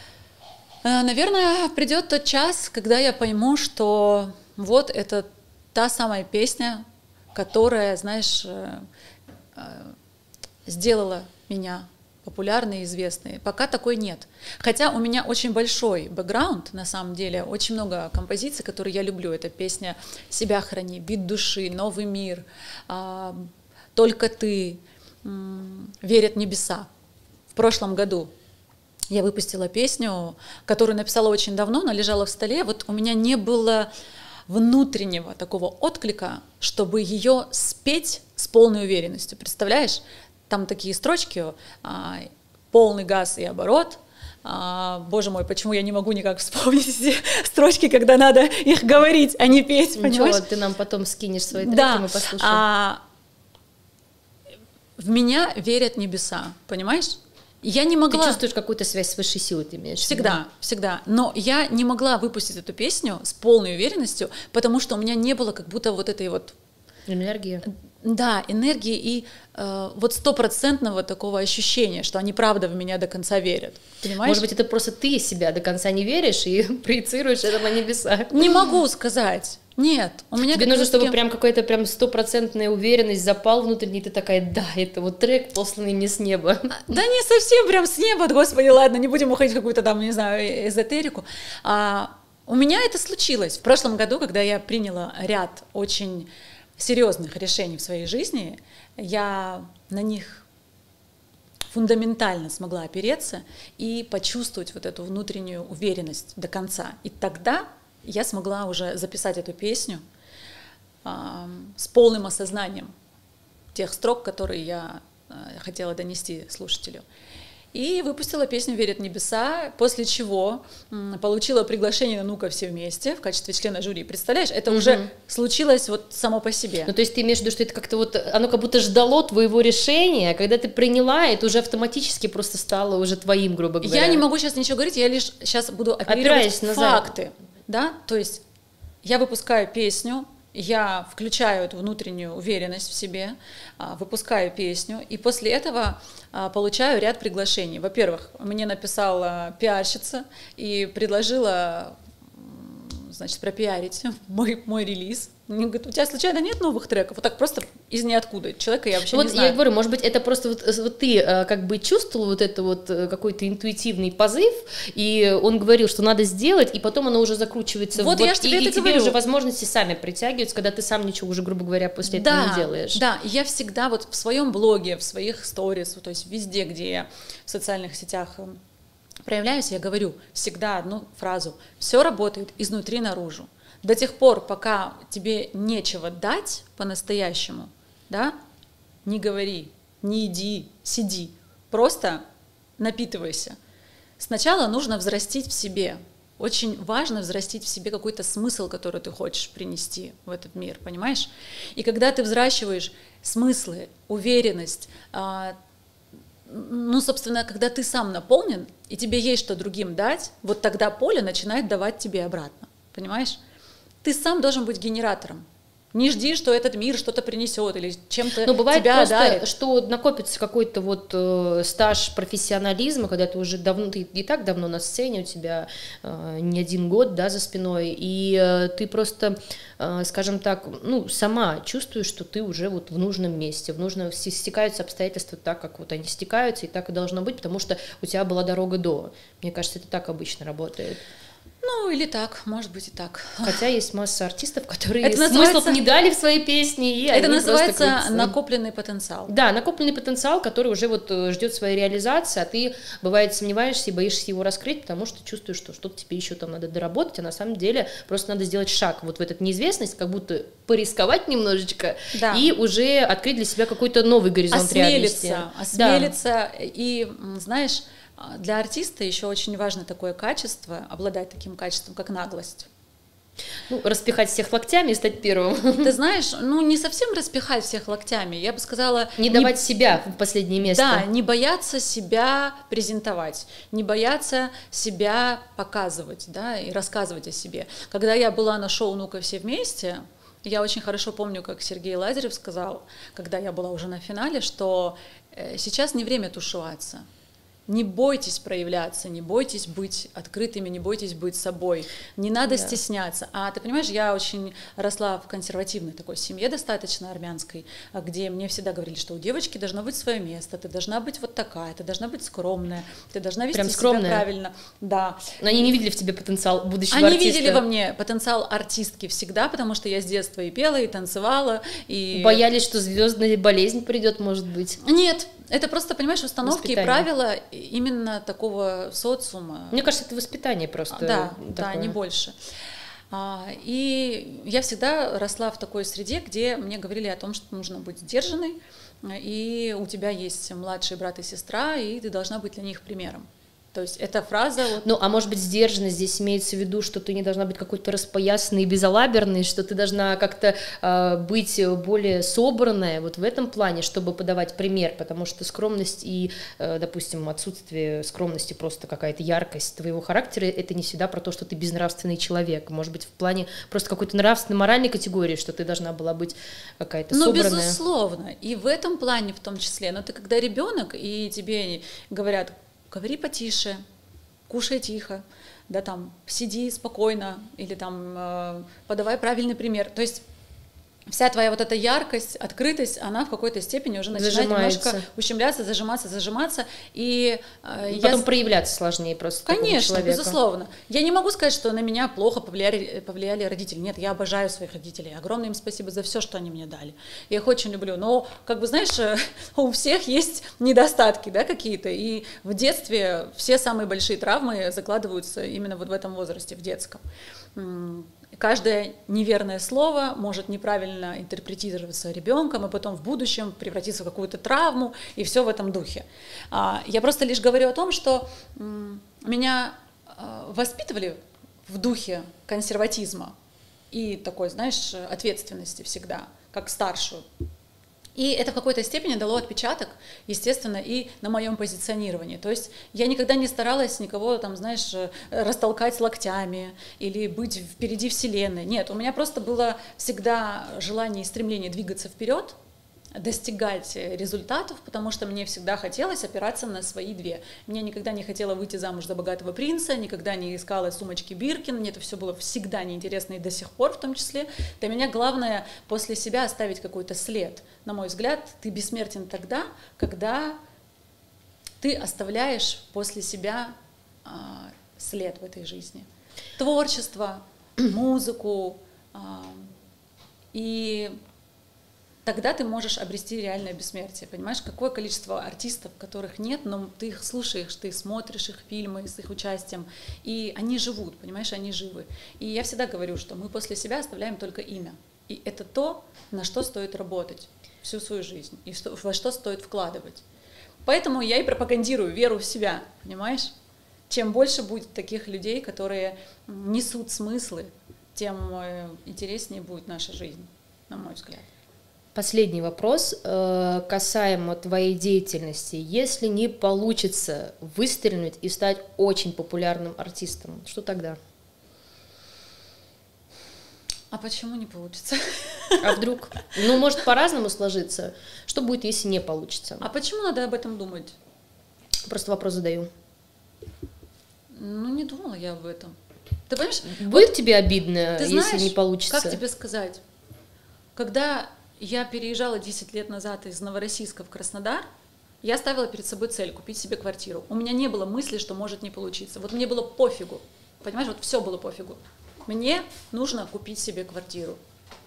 наверное, придет тот час, когда я пойму, что вот это та самая песня, которая, знаешь, сделала меня популярной и известной. Пока такой нет. Хотя у меня очень большой бэкграунд, на самом деле, очень много композиций, которые я люблю. Это песня «Себя храни», «Бит души», «Новый мир», «Только ты», «Верят небеса». В прошлом году я выпустила песню, которую написала очень давно, но лежала в столе. Вот у меня не было внутреннего такого отклика, чтобы ее спеть с полной уверенностью. Представляешь? Там такие строчки: а, полный газ и оборот. А, боже мой, почему я не могу никак вспомнить эти строчки, когда надо их говорить, а не петь, Ничего, понимаешь? ты нам потом скинешь свои треки, да. мы послушаем. А, в меня верят небеса, понимаешь? Я не могла... Ты чувствуешь какую-то связь с высшей силой, ты имеешь в виду? Всегда, всегда. Но я не могла выпустить эту песню с полной уверенностью, потому что у меня не было как будто вот этой вот... Энергии. Да, энергии и э, вот стопроцентного такого ощущения, что они правда в меня до конца верят. Понимаешь? Может быть, это просто ты себя до конца не веришь и проецируешь это на небеса. Не могу сказать. Нет, у меня... Тебе нужно, чтобы прям какая-то прям стопроцентная уверенность, запал внутренний, ты такая: да, это вот трек, посланный мне с неба. Да не совсем прям с неба, господи, ладно, не будем уходить в какую-то там, не знаю, эзотерику. А, у меня это случилось в прошлом году, когда я приняла ряд очень серьезных решений в своей жизни. Я на них фундаментально смогла опереться и почувствовать вот эту внутреннюю уверенность до конца. И тогда я смогла уже записать эту песню э, с полным осознанием тех строк, которые я э, хотела донести слушателю. И выпустила песню «Верят небеса», после чего м, получила приглашение на «Ну-ка, все вместе» в качестве члена жюри. Представляешь, это угу. уже случилось вот само по себе. Ну, то есть ты имеешь в виду, что это как-то вот, оно как будто ждало твоего решения, когда ты приняла, это уже автоматически просто стало уже твоим, грубо говоря. Я не могу сейчас ничего говорить, я лишь сейчас буду оперировать факты. Да? То есть я выпускаю песню, я включаю эту внутреннюю уверенность в себе, выпускаю песню, и после этого получаю ряд приглашений. Во-первых, мне написала пиарщица и предложила, значит, пропиарить мой, мой релиз. Мне говорит: у тебя случайно нет новых треков? Вот так просто из ниоткуда. Человека я вообще вот не знаю. Я говорю, может быть, это просто вот, вот ты как бы чувствовал вот это вот какой-то интуитивный позыв, и он говорил, что надо сделать, и потом оно уже закручивается. Вот, вот я же тебе и, это и тебе говорю. уже возможности сами притягиваются, когда ты сам ничего уже, грубо говоря, после да, этого не делаешь. Да, я всегда вот в своем блоге, в своих сторис, то есть везде, где я в социальных сетях проявляюсь, я говорю всегда одну фразу: все работает изнутри наружу. До тех пор, пока тебе нечего дать по-настоящему, да, не говори, не иди, сиди, просто напитывайся. Сначала нужно взрастить в себе. Очень важно взрастить в себе какой-то смысл, который ты хочешь принести в этот мир, понимаешь? И когда ты взращиваешь смыслы, уверенность, ну, собственно, когда ты сам наполнен, и тебе есть что другим дать, вот тогда поле начинает давать тебе обратно, понимаешь? Ты сам должен быть генератором. Не жди, что этот мир что-то принесет или чем-то Но бывает тебя просто, одарит. что накопится какой-то вот э, стаж профессионализма, когда ты уже давно, ты и так давно на сцене, у тебя э, не один год, да, за спиной, и э, ты просто, э, скажем так, ну, сама чувствуешь, что ты уже вот в нужном месте, в нужном, стекаются обстоятельства так, как вот они стекаются, и так и должно быть, потому что у тебя была дорога до. Мне кажется, это так обычно работает. Ну, или так, может быть и так. Хотя есть масса артистов, которые это смыслов называется... не дали в своей песне. И это они называется накопленный потенциал. Да, накопленный потенциал, который уже вот ждет своей реализации, а ты, бывает, сомневаешься и боишься его раскрыть, потому что чувствуешь, что что-то тебе еще там надо доработать, а на самом деле просто надо сделать шаг вот в эту неизвестность, как будто порисковать немножечко, да. И уже открыть для себя какой-то новый горизонт осмелиться, реальности. Осмелиться, да. И, знаешь, для артиста еще очень важно такое качество, обладать таким качеством, как наглость. Ну, распихать всех локтями и стать первым. Ты знаешь, ну не совсем распихать всех локтями, я бы сказала... Не, не давать себя в последнее место. Да, не бояться себя презентовать, не бояться себя показывать, да, и рассказывать о себе. Когда я была на шоу «Ну-ка все вместе», я очень хорошо помню, как Сергей Лазарев сказал, когда я была уже на финале, что сейчас не время тушеваться. Не бойтесь проявляться, не бойтесь быть открытыми, не бойтесь быть собой, не надо да. стесняться. А ты понимаешь, я очень росла в консервативной такой семье, достаточно армянской, где мне всегда говорили, что у девочки должно быть свое место, ты должна быть вот такая, ты должна быть скромная, ты должна вести Прям себя скромная. Правильно. Да. Но они не видели в тебе потенциал будущего они артиста. Они видели во мне потенциал артистки всегда, потому что я с детства и пела, и танцевала. И... Боялись, что звездная болезнь придет, может быть? Нет. Это просто, понимаешь, установки воспитание. И правила именно такого социума. Мне кажется, это воспитание просто. Да, такое. Да, не больше. И я всегда росла в такой среде, где мне говорили о том, что нужно быть сдержанной, и у тебя есть младший брат и сестра, и ты должна быть для них примером. То есть эта фраза... Вот... Ну, а может быть, сдержанность здесь имеется в виду, что ты не должна быть какой-то распоясанной и безалаберной, что ты должна как-то э, быть более собранная вот в этом плане, чтобы подавать пример, потому что скромность и, э, допустим, отсутствие скромности, просто какая-то яркость твоего характера, это не всегда про то, что ты безнравственный человек. Может быть, в плане просто какой-то нравственной, моральной категории, что ты должна была быть какая-то ну, собранная. Ну, безусловно. И в этом плане в том числе. Но ты когда ребенок, и тебе говорят... Говори потише, кушай тихо, да, там, сиди спокойно, или там, э, подавай правильный пример. То есть вся твоя вот эта яркость, открытость, она в какой-то степени уже начинает немножко ущемляться, зажиматься, зажиматься. И, э, и потом я... проявляться сложнее просто. Конечно, безусловно. Я не могу сказать, что на меня плохо повлияли, повлияли родители. Нет, я обожаю своих родителей. Огромное им спасибо за все, что они мне дали. Я их очень люблю. Но, как бы, знаешь, у всех есть недостатки, да, какие-то. И в детстве все самые большие травмы закладываются именно вот в этом возрасте, в детском. Каждое неверное слово может неправильно интерпретироваться ребенком, и потом в будущем превратиться в какую-то травму, и все в этом духе. Я просто лишь говорю о том, что меня воспитывали в духе консерватизма и такой, знаешь, ответственности всегда, как старшую. И это в какой-то степени дало отпечаток, естественно, и на моем позиционировании. То есть я никогда не старалась никого, там, знаешь, растолкать локтями или быть впереди вселенной. Нет, у меня просто было всегда желание и стремление двигаться вперед, достигать результатов, потому что мне всегда хотелось опираться на свои две. Мне никогда не хотела выйти замуж за богатого принца, никогда не искала сумочки Биркин, мне это все было всегда неинтересно и до сих пор в том числе. Для меня главное после себя оставить какой-то след. На мой взгляд, ты бессмертен тогда, когда ты оставляешь после себя а, след в этой жизни. Творчество, музыку а, и тогда ты можешь обрести реальное бессмертие. Понимаешь, какое количество артистов, которых нет, но ты их слушаешь, ты смотришь их фильмы с их участием, и они живут, понимаешь, они живы. И я всегда говорю, что мы после себя оставляем только имя. И это то, на что стоит работать всю свою жизнь, и что, во что стоит вкладывать. Поэтому я и пропагандирую веру в себя, понимаешь? Чем больше будет таких людей, которые несут смыслы, тем интереснее будет наша жизнь, на мой взгляд. Последний вопрос э, касаемо твоей деятельности. Если не получится выстрелить и стать очень популярным артистом, что тогда? А почему не получится? А вдруг? Ну, может, по-разному сложиться. Что будет, если не получится? А почему надо об этом думать? Просто вопрос задаю. Ну, не думала я об этом. Ты понимаешь? Будет вот тебе обидно, ты если знаешь, не получится? Как тебе сказать? Когда я переезжала десять лет назад из Новороссийска в Краснодар, я ставила перед собой цель купить себе квартиру. У меня не было мысли, что может не получиться. Вот мне было пофигу. Понимаешь, вот все было пофигу. Мне нужно купить себе квартиру.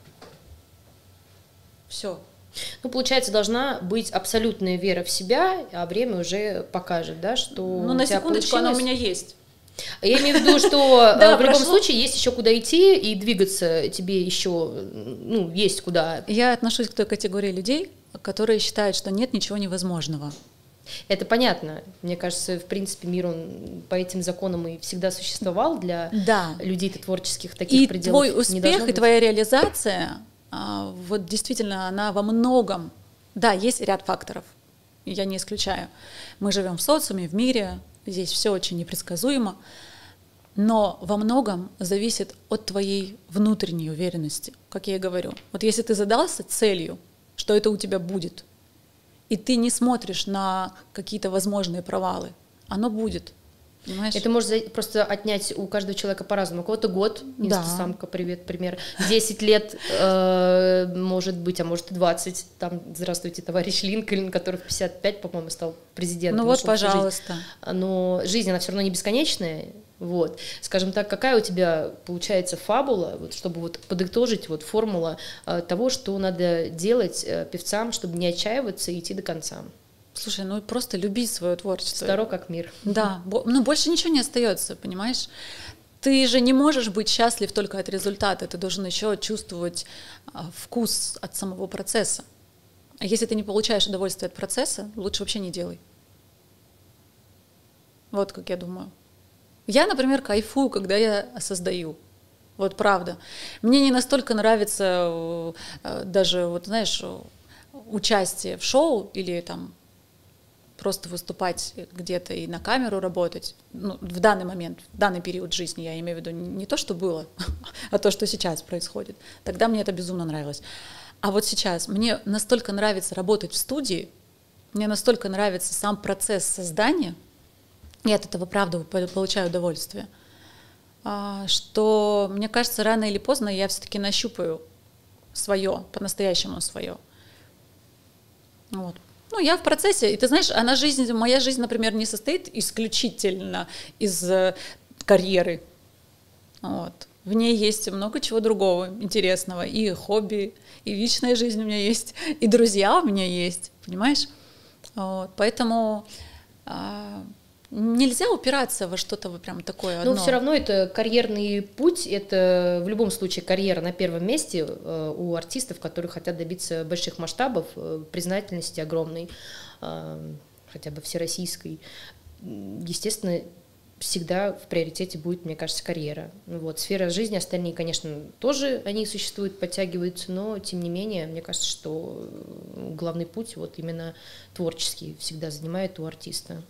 Все. Ну, получается, должна быть абсолютная вера в себя, а время уже покажет, да, что Ну, на секундочку, она у меня есть. Я имею в виду, что да, в любом прошло... случае есть еще куда идти и двигаться тебе еще, ну, есть куда. Я отношусь к той категории людей, которые считают, что нет ничего невозможного. Это понятно. Мне кажется, в принципе, мир, он по этим законам и всегда существовал для да. людей-то творческих таких и пределов. И твой успех, и твоя реализация, вот действительно, она во многом, да, есть ряд факторов, я не исключаю. Мы живем в социуме, в мире, здесь все очень непредсказуемо, но во многом зависит от твоей внутренней уверенности, как я и говорю. Вот если ты задался целью, что это у тебя будет, и ты не смотришь на какие-то возможные провалы, оно будет. Понимаешь? Это может просто отнять у каждого человека по-разному. У кого-то год, инстасамка, да. привет, пример, десять лет, э, может быть, а может и двадцать. Там, здравствуйте, товарищ Линкольн, который в пятьдесят пять, по-моему, стал президентом. Ну вот, пожалуйста. Жизнь. Но жизнь, она все равно не бесконечная. Вот. Скажем так, какая у тебя получается фабула, вот, чтобы вот подытожить вот, формула э, того, что надо делать э, певцам, чтобы не отчаиваться и идти до конца? Слушай, ну просто люби свое творчество. Старо как мир. Да, ну больше ничего не остается, понимаешь? Ты же не можешь быть счастлив только от результата, ты должен еще чувствовать вкус от самого процесса. А если ты не получаешь удовольствие от процесса, лучше вообще не делай. Вот как я думаю. Я, например, кайфую, когда я создаю. Вот правда. Мне не настолько нравится даже, вот знаешь, участие в шоу или там просто выступать где-то и на камеру работать, ну, в данный момент, в данный период жизни, я имею в виду не то, что было, а то, что сейчас происходит. Тогда мне это безумно нравилось. А вот сейчас мне настолько нравится работать в студии, мне настолько нравится сам процесс создания, я от этого, правда, получаю удовольствие, что, мне кажется, рано или поздно я все-таки нащупаю свое, по-настоящему свое. Вот. Ну, я в процессе, и ты знаешь, она жизнь, моя жизнь, например, не состоит исключительно из карьеры. Вот. В ней есть много чего другого интересного, и хобби, и личная жизнь у меня есть, и друзья у меня есть, понимаешь? Вот. Поэтому а, нельзя упираться во что-то прям такое одно. Но все равно это карьерный путь, это в любом случае карьера на первом месте э, у артистов, которые хотят добиться больших масштабов, э, признательности огромной, э, хотя бы всероссийской. Естественно, всегда в приоритете будет, мне кажется, карьера. Вот. Сфера жизни, остальные, конечно, тоже они существуют, подтягиваются, но тем не менее, мне кажется, что главный путь вот именно творческий всегда занимает у артиста.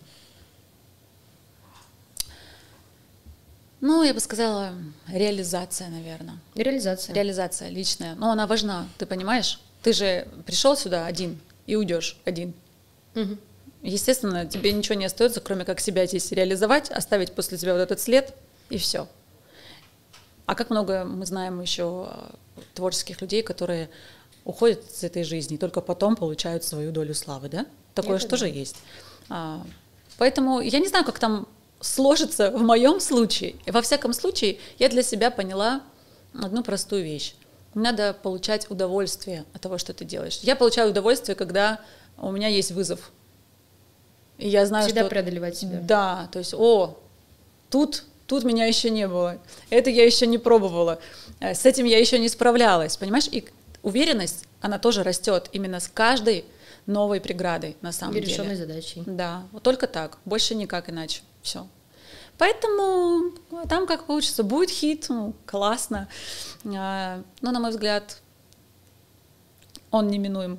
Ну, я бы сказала, реализация, наверное. Реализация. Реализация личная. Но она важна, ты понимаешь? Ты же пришел сюда один и уйдешь один. Угу. Естественно, тебе ничего не остается, кроме как себя здесь реализовать, оставить после себя вот этот след, и все. А как много мы знаем еще творческих людей, которые уходят из этой жизни, и только потом получают свою долю славы, да? Такое же тоже есть. А, поэтому я не знаю, как там сложится в моем случае. И во всяком случае, я для себя поняла одну простую вещь. надо получать удовольствие от того, что ты делаешь. Я получаю удовольствие, когда у меня есть вызов. И я знаю, Всегда что... преодолевать себя. Да, то есть, о, тут, тут меня еще не было, это я еще не пробовала, с этим я еще не справлялась, понимаешь? И уверенность, она тоже растет именно с каждой новой преградой, на самом деле. Решенной задачей. Да, вот только так, больше никак иначе, все. Поэтому там как получится, будет хит, ну, классно, но, на мой взгляд, он неминуем.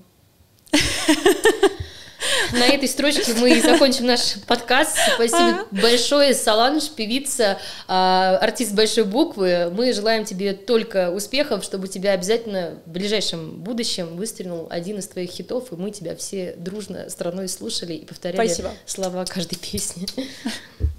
На этой строчке мы закончим наш подкаст. Спасибо большое, Соланж, певица, артист большой буквы. Мы желаем тебе только успехов, чтобы у тебя обязательно в ближайшем будущем выстрелил один из твоих хитов, и мы тебя все дружно страной слушали и повторяли Спасибо. слова каждой песни.